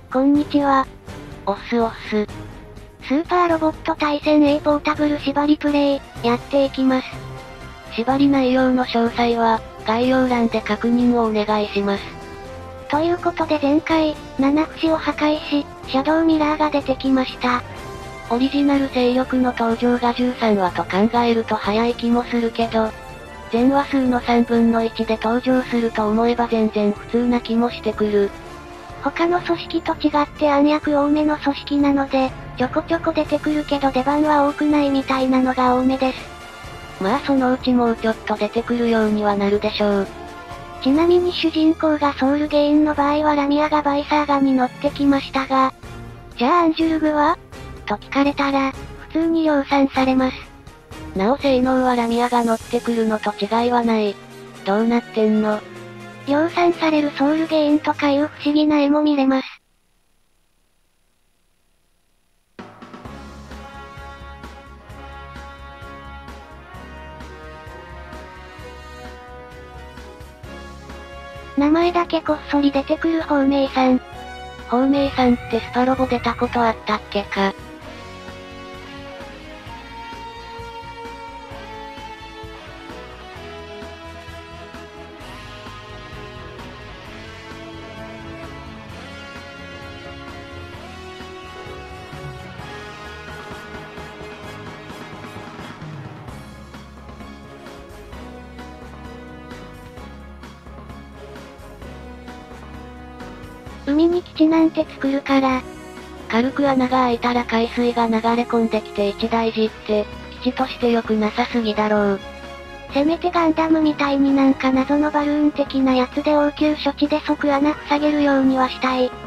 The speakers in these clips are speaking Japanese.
こんにちは。 おっすおっす。 スーパーロボット対戦 A ポータブル縛りプレイ、やっていきます。 縛り内容の詳細は、概要欄で確認をお願いします。 ということで前回、七不死を破壊し、シャドウミラーが出てきました。 オリジナル勢力の登場が13話と考えると早い気もするけど、全話数の3分の1で登場すると思えば全然普通な気もしてくる。 他の組織と違って暗躍多めの組織なので、ちょこちょこ出てくるけど出番は多くないみたいなのが多めです。 まあそのうちもうちょっと出てくるようにはなるでしょう。 ちなみに主人公がソウルゲインの場合はラミアがバイサーガに乗ってきましたが、じゃあアンジュルグはと聞かれたら、普通に量産されます。 なお性能はラミアが乗ってくるのと違いはない。どうなってんの？ 量産されるソウルゲインとかいう不思議な絵も見れます。名前だけこっそり出てくる鳳明さん。 鳳明さんってスパロボ出たことあったっけか？ 海に基地なんて作るから、 軽く穴が開いたら海水が流れ込んできて一大事って、基地として良くなさすぎだろう。 せめてガンダムみたいになんか謎のバルーン的なやつで応急処置で即穴塞げるようにはしたい。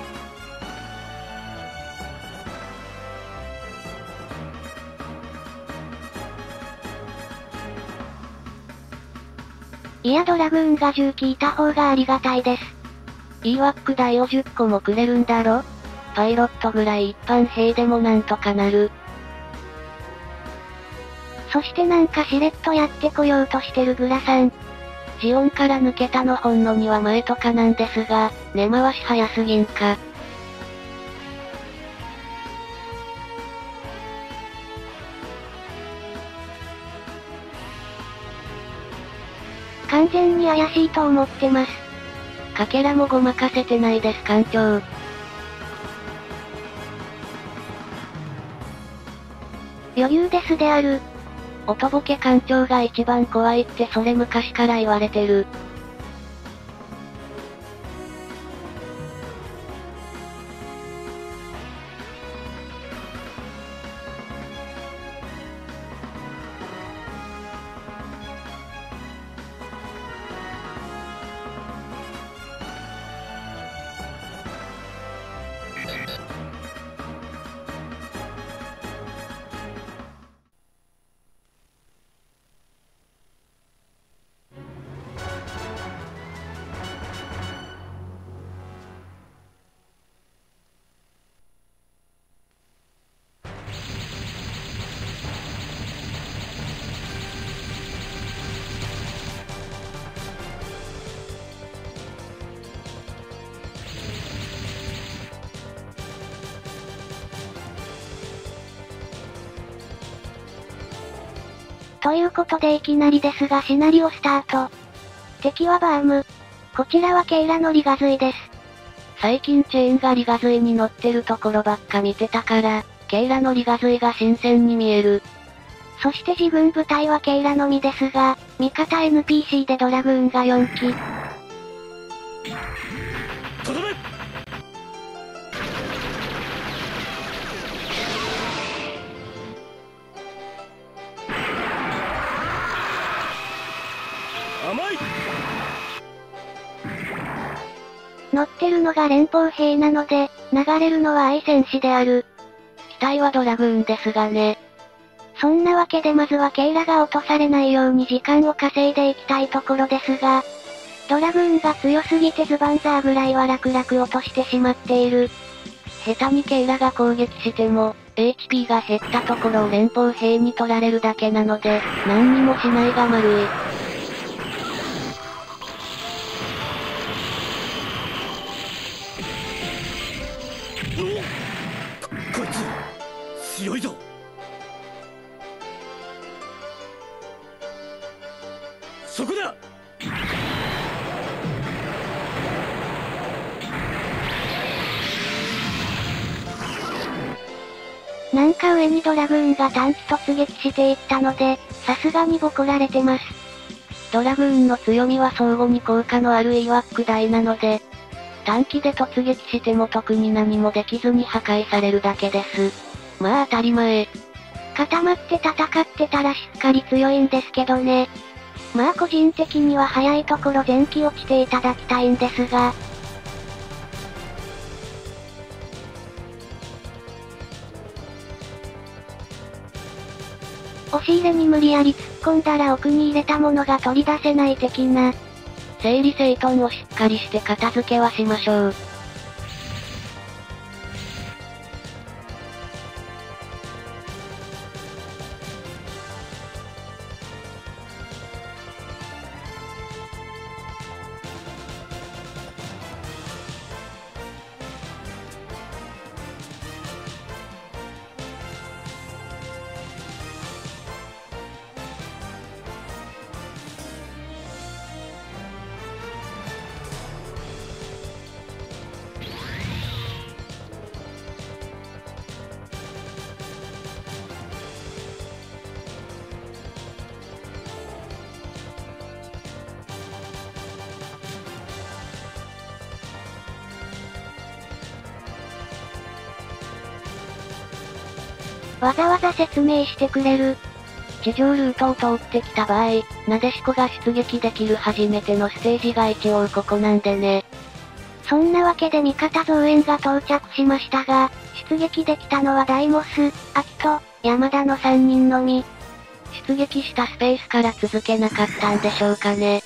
いやドラグーンが銃効いた方がありがたいです。 EWAC 台を10個もくれるんだろ？パイロットぐらい一般兵でもなんとかなる。 そしてなんかしれっとやってこようとしてるグラさん。 ジオンから抜けたのほんの2話前とかなんですが、根回し早すぎんか。 完全に怪しいと思ってます。 かけらもごまかせてないです艦長。 余裕ですである。 おとぼけ艦長が一番怖いってそれ昔から言われてる。 ということでいきなりですがシナリオスタート。敵はバーム。こちらはケイラのリガズイです。 最近チェーンがリガズイに乗ってるところばっか見てたから、ケイラのリガズイが新鮮に見える。 そして自軍部隊はケイラのみですが、味方 NPC でドラグーンが4機。 とどめ！甘い！ 乗ってるのが連邦兵なので、流れるのは愛戦士である。 機体はドラグーンですがね。 そんなわけでまずはケイラが落とされないように時間を稼いでいきたいところですが、ドラグーンが強すぎてズバンザーぐらいは楽々落としてしまっている。 下手にケイラが攻撃しても、HP が減ったところを連邦兵に取られるだけなので、何にもしないが丸い。 強いぞ。そこだ。 なんか上にドラグーンが短期突撃していったので、さすがにボコられてます。 ドラグーンの強みは相互に効果のあるイワック大なので、短期で突撃しても特に何もできずに破壊されるだけです。まあ当たり前。 固まって戦ってたらしっかり強いんですけどね。まあ個人的には早いところ前期落ちていただきたいんですが。押し入れに無理やり突っ込んだら奥に入れたものが取り出せない的な。 整理整頓をしっかりして片付けはしましょう。 わざわざ説明してくれる。 地上ルートを通ってきた場合、なでしこが出撃できる初めてのステージが一応ここなんでね。 そんなわけで味方増援が到着しましたが、出撃できたのはダイモス、アキト、山田の3人のみ。 出撃したスペースから続けなかったんでしょうかね。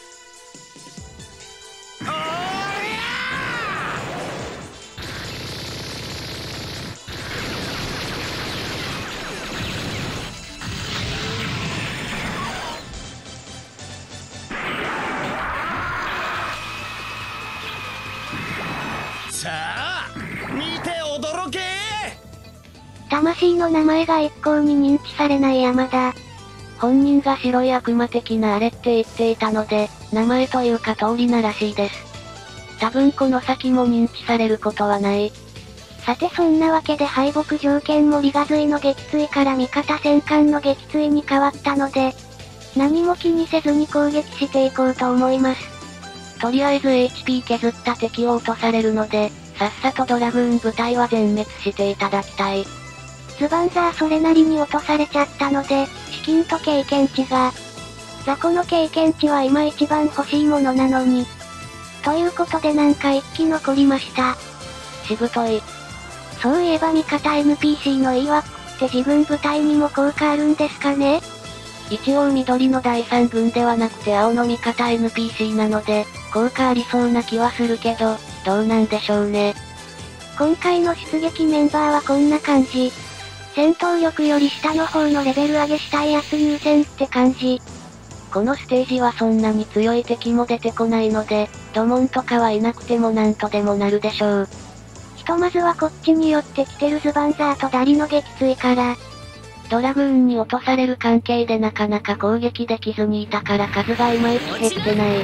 さあ見て驚け。 魂の名前が一向に認知されない山田。 本人が白い悪魔的なあれって言っていたので、名前というか通りならしいです。多分この先も認知されることはない。 さてそんなわけで敗北条件もリガズイの撃墜から味方戦艦の撃墜に変わったので、何も気にせずに攻撃していこうと思います。 とりあえず HP 削った敵を落とされるので、さっさとドラグーン部隊は全滅していただきたい。 ズバンザーそれなりに落とされちゃったので、資金と経験値が。雑魚の経験値は今一番欲しいものなのに。ということでなんか一機残りました。 しぶとい。 そういえば味方 NPC の EWAC って自分部隊にも効果あるんですかね？ 一応緑の第3軍ではなくて青の味方 NPC なので、効果ありそうな気はするけど、どうなんでしょうね。 今回の出撃メンバーはこんな感じ。戦闘力より下の方のレベル上げしたいやつ優先って感じ。 このステージはそんなに強い敵も出てこないので、ドモンとかはいなくてもなんとでもなるでしょう。 ひとまずはこっちに寄ってきてるズバンザーとダリの撃墜から。 ドラグーンに落とされる関係でなかなか攻撃できずにいたから数がいまいち減ってない。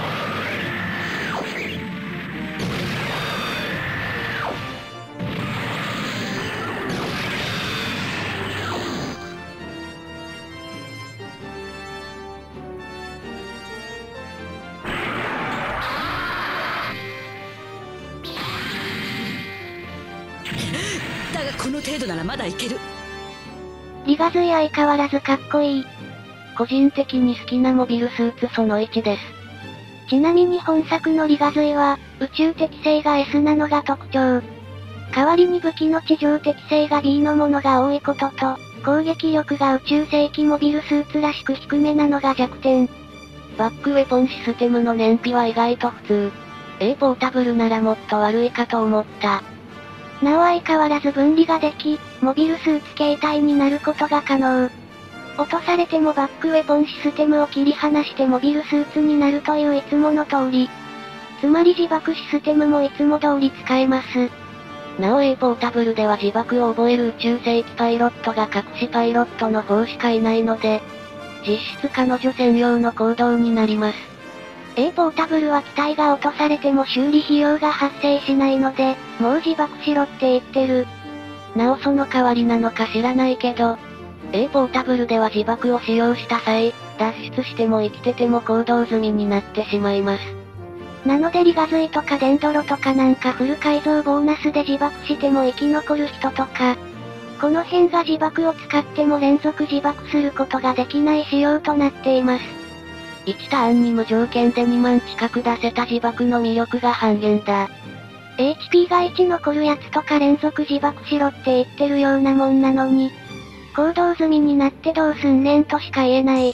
だがこの程度ならまだいける。 リガズイ相変わらずかっこいい。 個人的に好きなモビルスーツその1です。 ちなみに本作のリガズイは、宇宙適性が S なのが特徴。代わりに武器の地上適性が B のものが多いことと、攻撃力が宇宙世紀モビルスーツらしく低めなのが弱点。 バックウェポンシステムの燃費は意外と普通。ポータブルならもっと悪いかと思った。 なお相変わらず分離ができ、モビルスーツ形態になることが可能。落とされてもバックウェポンシステムを切り離してモビルスーツになるといういつもの通り。つまり自爆システムもいつも通り使えます。 なお A ポータブルでは自爆を覚える宇宙世紀パイロットが隠しパイロットの方しかいないので、実質彼女専用の行動になります。 A ポータブルは機体が落とされても修理費用が発生しないので、もう自爆しろって言ってる。 なおその代わりなのか知らないけど、A ポータブルでは自爆を使用した際、脱出しても生きてても行動済みになってしまいます。 なのでリガズイとかデンドロとかなんかフル改造ボーナスで自爆しても生き残る人とか、この辺が自爆を使っても連続自爆することができない仕様となっています。 1ターンに無条件で2万近く出せた自爆の魅力が半減だ。 HP が1残るやつとか連続自爆しろって言ってるようなもんなのに、行動済みになってどうすんねんとしか言えない。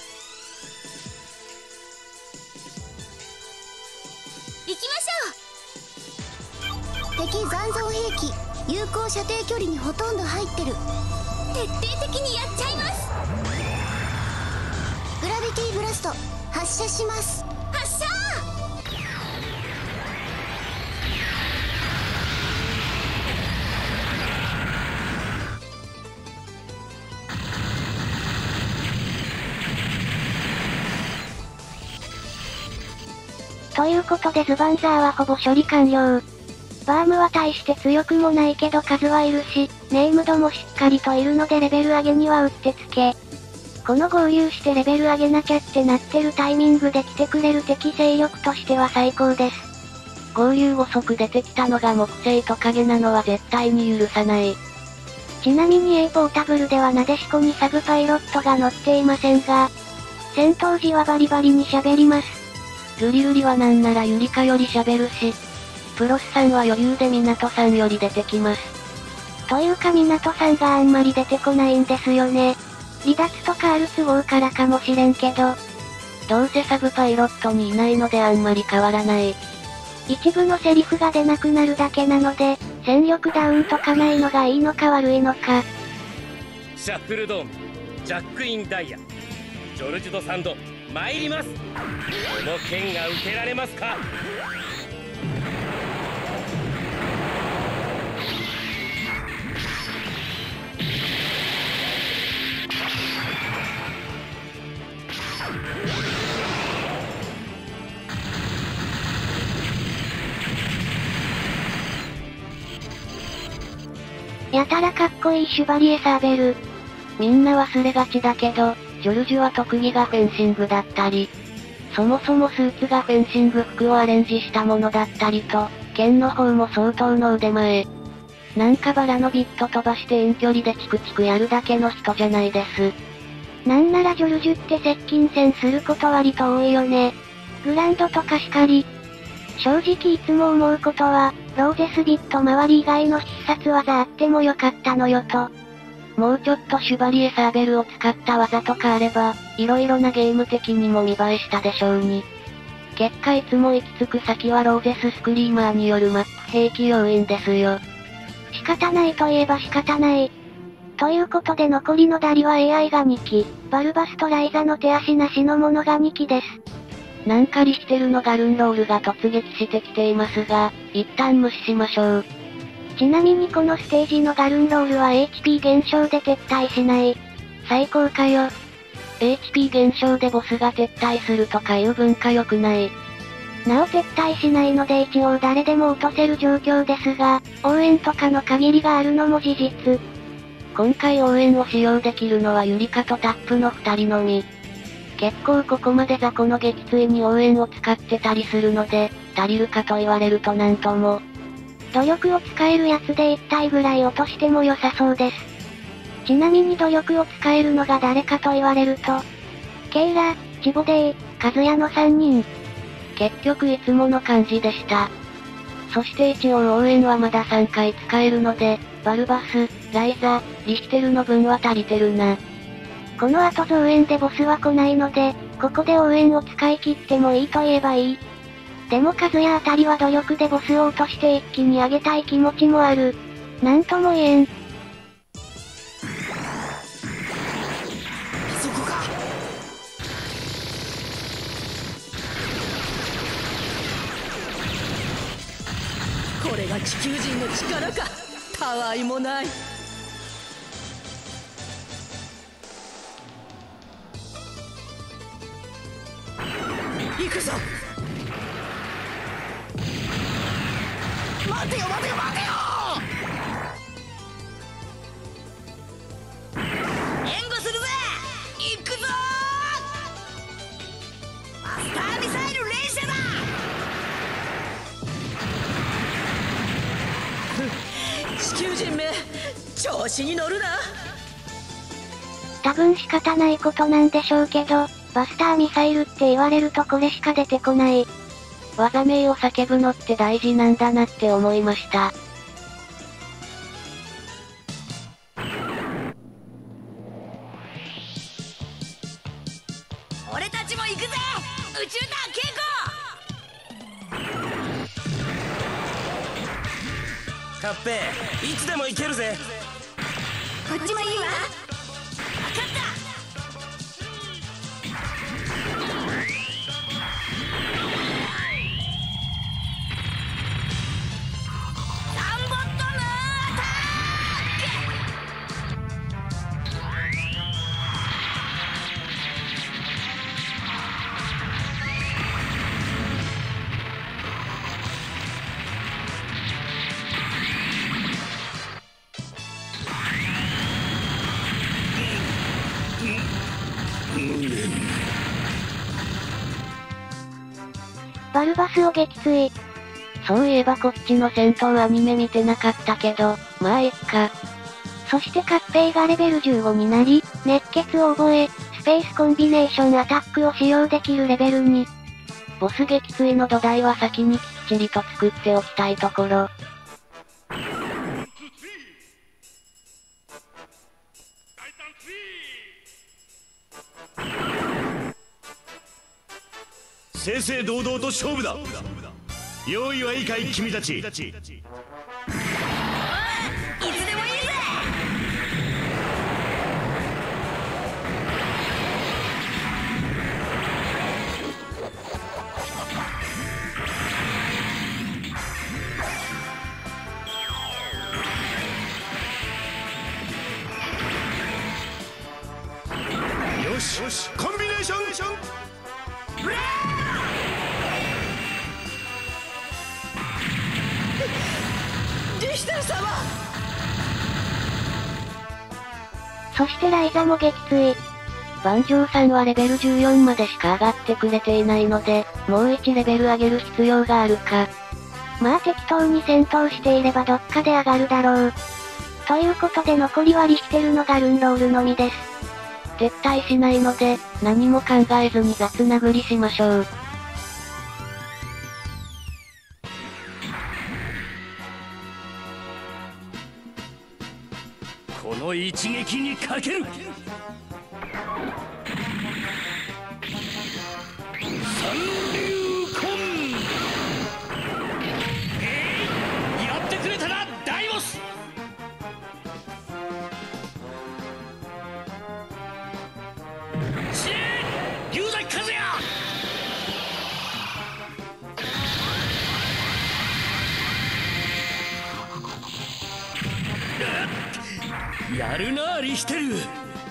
行きましょう。敵残像兵器有効射程距離にほとんど入ってる。徹底的にやっちゃいます。グラビティブラスト発射します。発射。 ということでズバンザーはほぼ処理完了。バームは大して強くもないけど数はいるし、ネームドもしっかりといるのでレベル上げにはうってつけ。この合流してレベル上げなきゃってなってるタイミングで来てくれる敵勢力としては最高です。 合流遅く出てきたのが木星トカゲなのは絶対に許さない。 ちなみに A ポータブルではなでしこにサブパイロットが乗っていませんが、戦闘時はバリバリに喋ります。 ルリルリはなんならユリカより喋るし、プロスさんは余裕でミナトさんより出てきます。 というかミナトさんがあんまり出てこないんですよね。離脱とかある都合からかもしれんけど、 どうせサブパイロットにいないのであんまり変わらない。 一部のセリフが出なくなるだけなので、戦力ダウンとかないのがいいのか悪いのか。 シャッフルドーム、ジャックインダイヤ、ジョルジュドサンド、参ります。この剣が受けられますか。 やたらかっこいいシュバリエサーベル。 みんな忘れがちだけど、ジョルジュは特技がフェンシングだったり、そもそもスーツがフェンシング服をアレンジしたものだったりと、剣の方も相当の腕前。なんかバラのビット飛ばして遠距離でチクチクやるだけの人じゃないです。 なんならジョルジュって接近戦すること割と多いよね。グランドとかしかり。正直いつも思うことは、ローゼスビット周り以外の必殺技あってもよかったのよと。 もうちょっとシュバリエサーベルを使った技とかあれば、色々なゲーム的にも見栄えしたでしょうに。結果いつも行き着く先はローゼススクリーマーによるマップ兵器要因ですよ。 仕方ないといえば仕方ない。ということで残りのダリは AI が2機、バルバスとライザの手足なしのものが2機です。 なんかリヒテルのガルンロールが突撃してきていますが、一旦無視しましょう。 ちなみにこのステージのガルンロールは HP 減少で撤退しない。最高かよ。 HP 減少でボスが撤退するとかいう文化良くない。 なお撤退しないので一応誰でも落とせる状況ですが、応援とかの限りがあるのも事実。 今回応援を使用できるのはユリカとタップの2人のみ。結構ここまで雑魚の撃墜に応援を使ってたりするので、足りるかと言われるとなんとも。 努力を使えるやつで1体ぐらい落としても良さそうです。ちなみに努力を使えるのが誰かと言われると、ケイラ、チボデイ、カズヤの3人。 結局いつもの感じでした。そして一応応援はまだ3回使えるので、バルバス、ライザ、リヒテルの分は足りてるな。 この後増援でボスは来ないので、ここで応援を使い切ってもいいと言えばいい。でもカズヤあたりは努力でボスを落として一気に上げたい気持ちもある。なんとも言えん。 そこか。 これが地球人の力か。たわいもない。行くぞ。 待てよ待てよ待てよ。援護するぜ。行くぞ。マスターミサイル連射だ。 地球人め、調子に乗るな。 多分仕方ないことなんでしょうけど、バスターミサイルって言われるとこれしか出てこない。 技名を叫ぶのって大事なんだなって思いました。 俺たちも行くぜ。宇宙だ稽古。 カッペいつでも行けるぜ。 こっちもいいわ。分かった。 バルバスを撃墜。 そういえばこっちの戦闘アニメ見てなかったけど、まあいっか。 そしてカッペイがレベル15になり、熱血を覚え、スペースコンビネーションアタックを使用できるレベルに。 ボス撃墜の土台は先にきっちりと作っておきたいところ。 正々堂々と勝負だ。用意はいいかい君たち。 いつでもいいぜ。 よしコンビネーション。 リヒテル様。 そしてライザも撃墜。 万丈さんはレベル14までしか上がってくれていないので、もう1レベル上げる必要があるか。 まあ適当に戦闘していればどっかで上がるだろう。ということで残りはリヒテルのガルンロールのみです。 撤退しないので、何も考えずに雑殴りしましょう。 この一撃にかける。三流魂。やってくれたなダイモス。死ね龍崎和也。やるなリヒテル。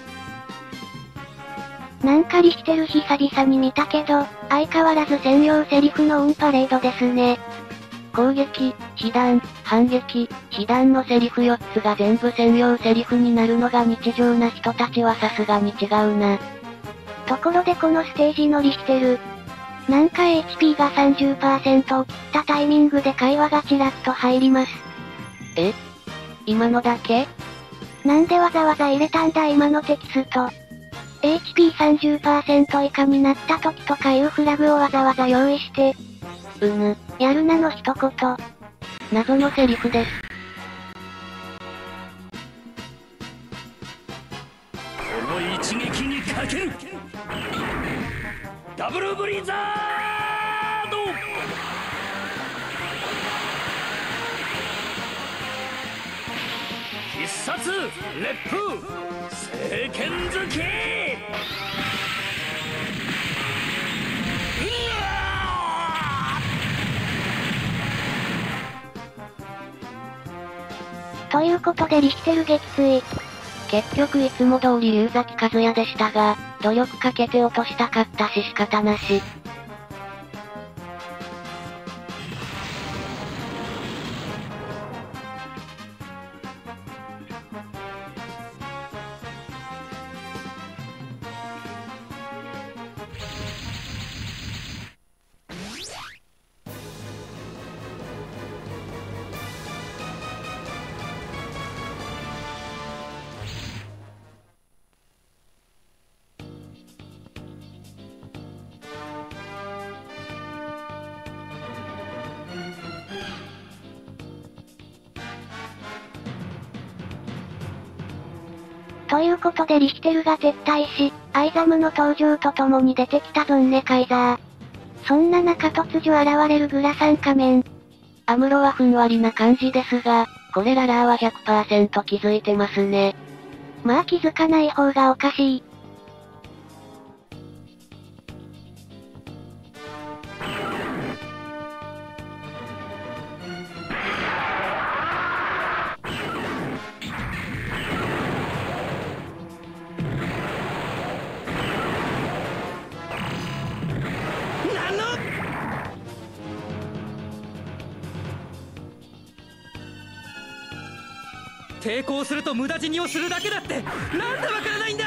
なんかリヒテル久々に見たけど、相変わらず専用セリフのオンパレードですね。 攻撃、被弾、反撃、被弾のセリフ4つが全部専用セリフになるのが日常な人たちはさすがに違うな。 ところでこのステージのリヒテル。なんか HP が 30% を切ったタイミングで会話がちらっと入ります。 え？今のだけ？ なんでわざわざ入れたんだ今のテキスト。HP30% 以下になった時とかいうフラグをわざわざ用意して。やるなの一言。 謎のセリフです。 この一撃にかける。ダブルブリザード。必殺烈風聖剣突き。 ということでリヒテル撃墜。 結局いつも通り龍崎和也でしたが、努力かけて落としたかったし仕方なし。 ということでリヒテルが撤退し、アイザムの登場とともに出てきたゾンネカイザー。そんな中突如現れるグラサン仮面。 アムロはふんわりな感じですが、これララーは 100% 気づいてますね。 まあ気づかない方がおかしい。 抵抗すると無駄死にをするだけだってなんでわからないんだ。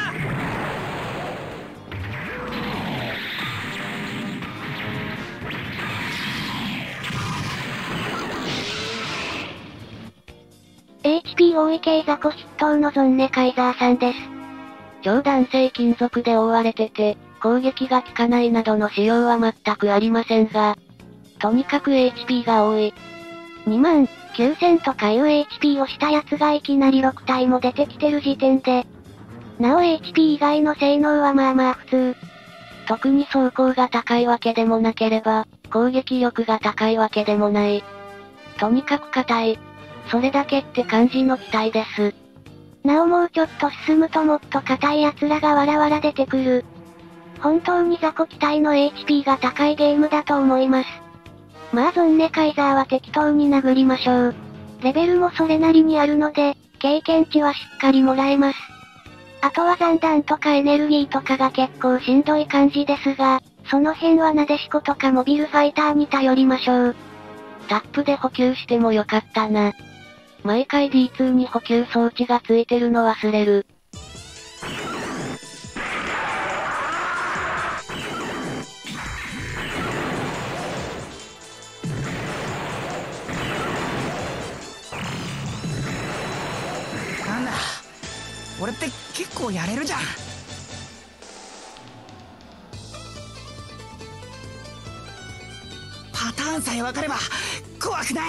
HP 多い系雑魚筆頭のゾンネカイザーさんです。 超弾性金属で覆われてて、攻撃が効かないなどの仕様は全くありませんが、とにかく HP が多い。 29000とかいう HP をしたやつがいきなり6体も出てきてる時点で、なお HP 以外の性能はまあまあ普通。 特に走行が高いわけでもなければ、攻撃力が高いわけでもない。とにかく硬い。それだけって感じの機体です。 なおもうちょっと進むともっと硬い奴らがわらわら出てくる。本当に雑魚機体の HP が高いゲームだと思います。まあゾンネカイザーは適当に殴りましょう。レベルもそれなりにあるので、経験値はしっかりもらえます。あとは残弾とかエネルギーとかが結構しんどい感じですが、その辺はなでしことかモビルファイターに頼りましょう。 タップで補給してもよかったな。毎回 D2 に補給装置がついてるの忘れる。 なんだ、俺って結構やれるじゃん。パターンさえ分かれば怖くない。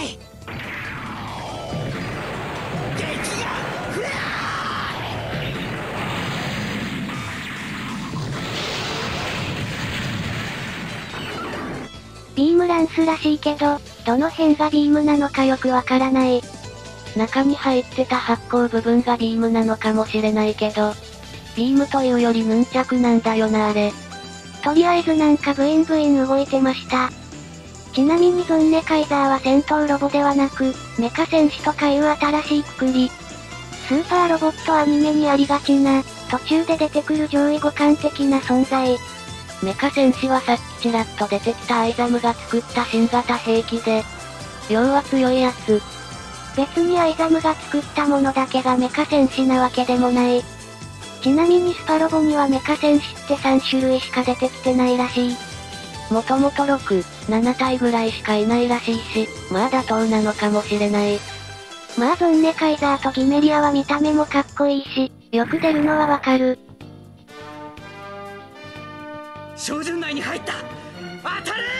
ビームランスらしいけど、どの辺がビームなのかよくわからない。 中に入ってた発光部分がビームなのかもしれないけど、ビームというよりヌンチャクなんだよなあれ。 とりあえずなんかブインブイン動いてました。ちなみにゾンネカイザーは戦闘ロボではなく、メカ戦士とかいう新しいくくり。スーパーロボットアニメにありがちな、途中で出てくる上位互換的な存在。 メカ戦士はさっきちらっと出てきたアイザムが作った新型兵器で、要は強いやつ。 別にアイザムが作ったものだけがメカ戦士なわけでもない。ちなみにスパロボにはメカ戦士って3種類しか出てきてないらしい。 もともと6、7体ぐらいしかいないらしいし、まあ妥当なのかもしれない。 まあゾンネカイザーとギメリアは見た目もかっこいいし、よく出るのはわかる。 照準内に入った。当たれ。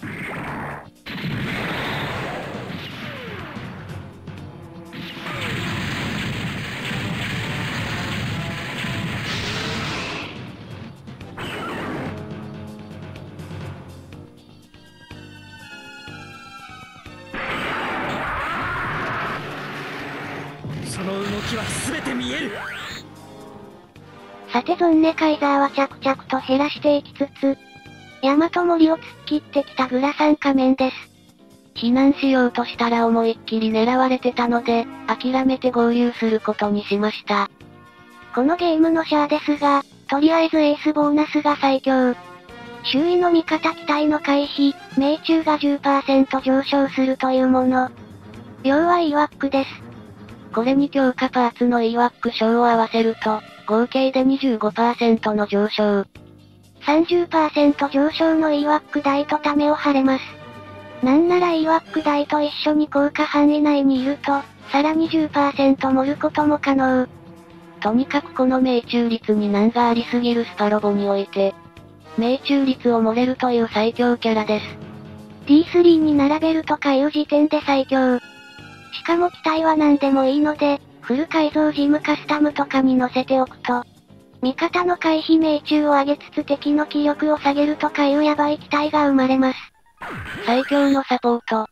その動きは全て見える。 さてゾンネカイザーは着々と減らしていきつつ、ヤマト森を突っ切ってきたグラサン仮面です。 避難しようとしたら思いっきり狙われてたので、諦めて合流することにしました。 このゲームのシャアですが、とりあえずエースボーナスが最強。周囲の味方機体の回避、命中が 10% 上昇するというもの。要は EWAC です。 これに強化パーツの EWAC 賞を合わせると、合計で 25% の上昇。 30% 上昇の EWAC 台とためを張れます。なんなら EWAC 台と一緒に効果範囲内にいると、さらに 10% 盛ることも可能。 とにかくこの命中率に難がありすぎるスパロボにおいて、命中率を盛れるという最強キャラです。 T3 に並べるとかいう時点で最強。しかも機体は何でもいいので、フル改造ジムカスタムとかに乗せておくと、味方の回避命中を上げつつ敵の気力を下げるとかいうヤバい機体が生まれます。 最強のサポート。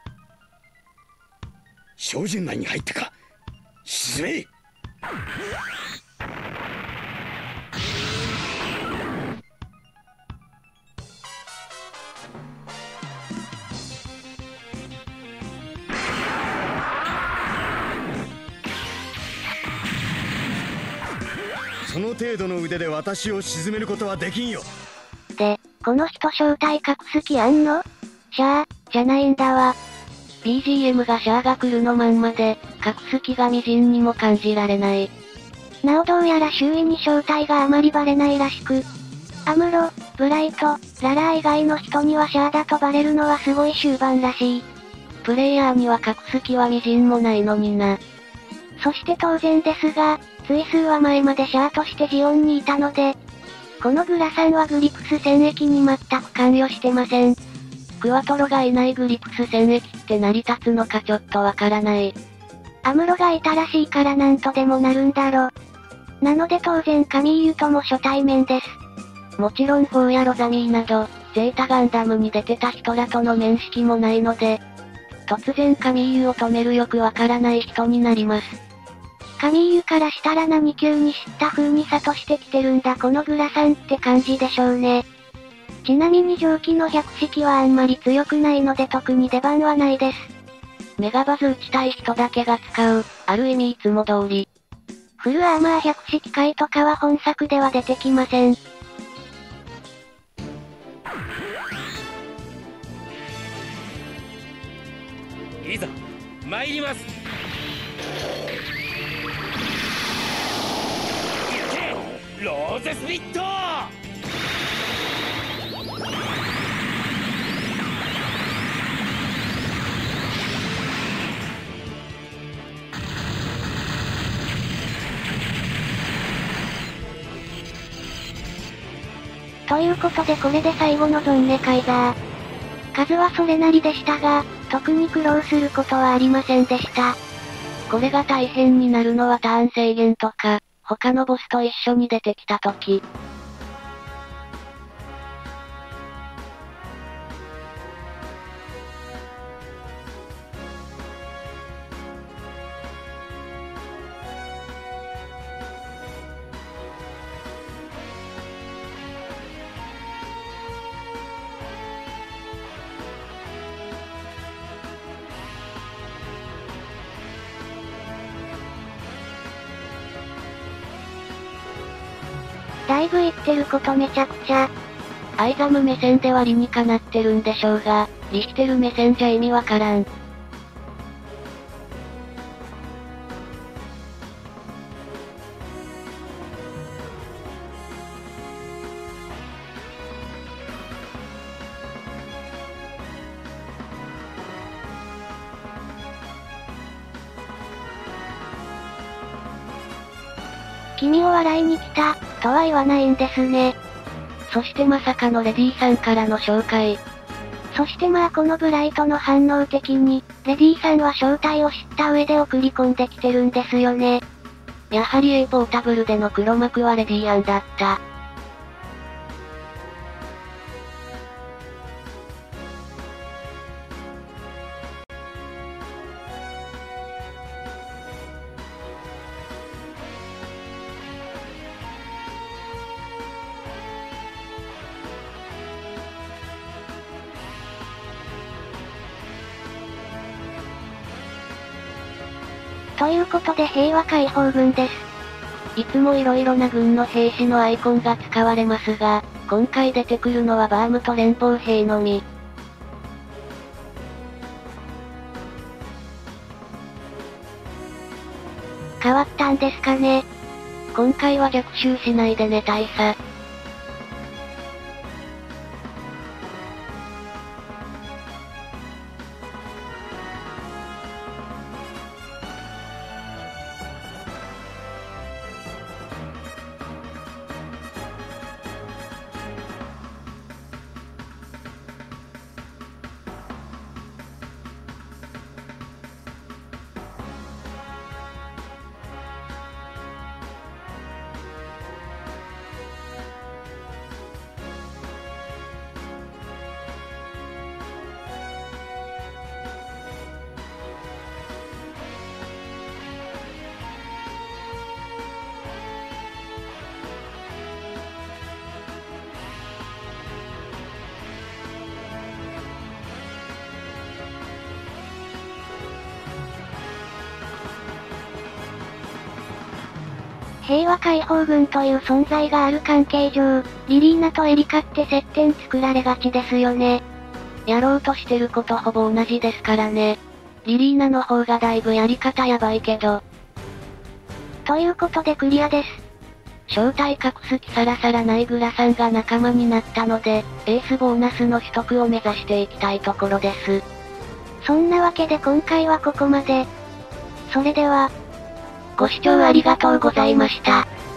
照準内に入ったか。沈め。その程度の腕で私を沈めることはできんよ。 で、この人正体隠す気あんの？シャア、じゃないんだわ。 BGM がシャアが来るのまんまで、隠す気が微塵にも感じられない。 なおどうやら周囲に正体があまりバレないらしく、アムロ、ブライト、ララー以外の人にはシャアだとバレるのはすごい終盤らしい。 プレイヤーには隠す気は微塵もないのにな。 そして当然ですが、ツイスーは前までシャアとしてジオンにいたので、このグラさんはグリプス戦役に全く関与してません。 クワトロがいないグリプス戦役って成り立つのかちょっとわからない。 アムロがいたらしいからなんとでもなるんだろ。なので当然カミーユとも初対面です。 もちろんフォーやロザミーなど、ゼータガンダムに出てた人らとの面識もないので、突然カミーユを止めるよくわからない人になります。 カミーユからしたら何急に知った風に諭してきてるんだこのグラさんって感じでしょうね。ちなみに上記の百式はあんまり強くないので特に出番はないです。 メガバズ打ちたい人だけが使う、ある意味いつも通り。 フルアーマー百式回とかは本作では出てきません。 いざ参ります。行けローゼスピット。 ということでこれで最後のゾンネカイザー。数はそれなりでしたが、特に苦労することはありませんでした。 これが大変になるのはターン制限とか、他のボスと一緒に出てきた時。 だいぶ言ってることめちゃくちゃ。 アイザム目線では理にかなってるんでしょうが、リヒテル目線じゃ意味わからん。 君を笑いに来た、とは言わないんですね。 そしてまさかのレディさんからの紹介。 そしてまあこのブライトの反応的に、レディさんは正体を知った上で送り込んできてるんですよね。 やはり A ポータブルでの黒幕はレディアンだった。 ということで平和解放軍です。 いつも色々な軍の兵士のアイコンが使われますが、今回出てくるのはバームと連邦兵のみ。 変わったんですかね。 今回は逆襲しないでね大佐。 平和解放軍という存在がある関係上、リリーナとエリカって接点作られがちですよね。 やろうとしてることほぼ同じですからね。リリーナの方がだいぶやり方やばいけど。 ということでクリアです。 正体隠す気さらさらないグラさんが仲間になったので、エースボーナスの取得を目指していきたいところです。 そんなわけで今回はここまで。それでは、 ご視聴ありがとうございました。